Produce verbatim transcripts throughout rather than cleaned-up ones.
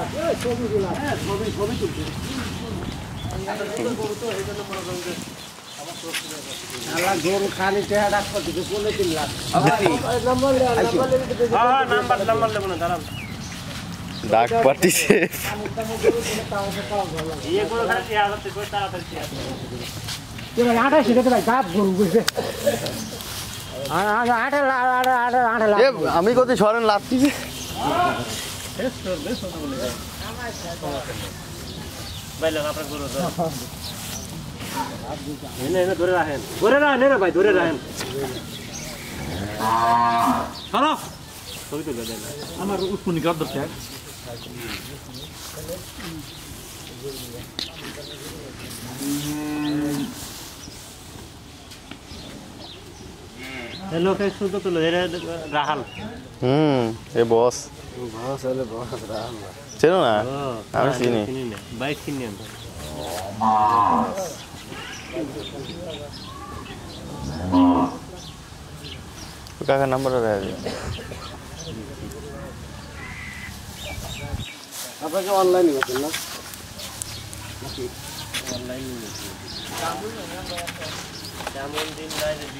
গরু খালি চেহারা করতে বলে তিন লাখ ডাক পাঠিয়েছে আঠাশি টাকা ভাই গাছ গরু বুঝবে আমি কোথায় সরেন লাভটিছে ধরে রাখেন ধরে রাখেন রে ভাই ধরে রাখেন আমার উৎপন্নি কর দরকার লোকে শুধু তো রাহাল হুম এ বস বস হলে বস রাহাল চেনো না আমি চিনি বাইক কিনে কাকার নাম্বারটা দেওয়া যায় আপনাকে অনলাইনে করতেন না অনলাইন যেমন দিন নাই যে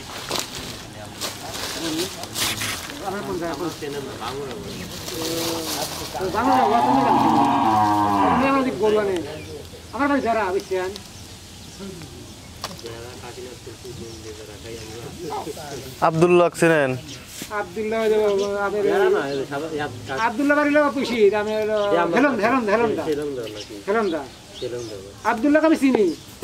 আমার কোন জায়গা কোন চেনেন না বাংলা বাংলা ওয়াসনে কেন আমি আমার দিক গরু আনে আমার ভাই যারা বুঝছেন আব্দুল্লাহ চিনেন আব্দুল্লাহ আব্দুল্লাহ বাড়ি লোক পুষি আমি হেলন হেলন হেলন দা হেলন দা আব্দুল্লাহ আমি চিনি